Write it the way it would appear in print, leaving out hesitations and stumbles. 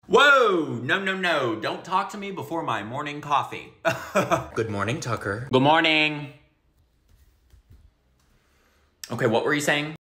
Whoa, no. Don't talk to me before my morning coffee. Good morning, Tucker. Good morning. Okay, what were you saying?